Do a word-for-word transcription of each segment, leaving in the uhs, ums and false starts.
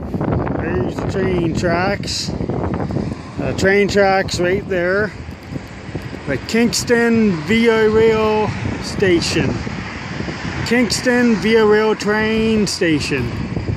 There's the train tracks. Uh, train tracks right there. The Kingston Via Rail Station. Kingston Via Rail Train Station.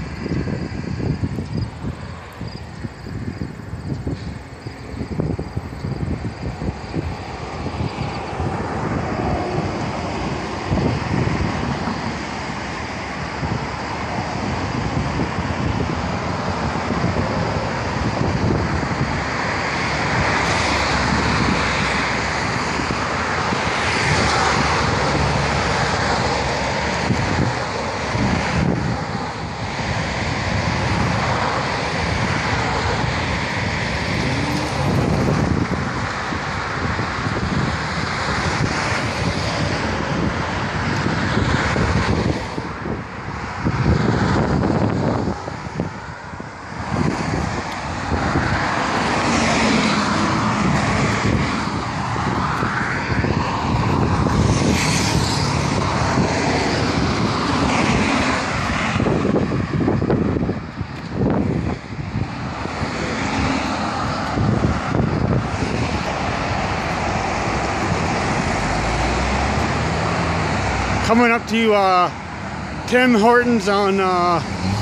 Coming up to uh, Tim Hortons on uh,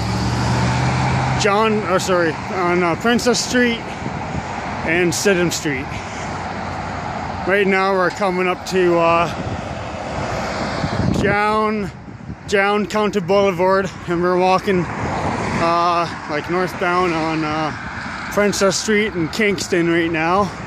John, or sorry, on uh, Princess Street and Sidham Street. Right now we're coming up to uh, Down, Down County Boulevard, and we're walking uh, like northbound on uh, Princess Street in Kingston right now.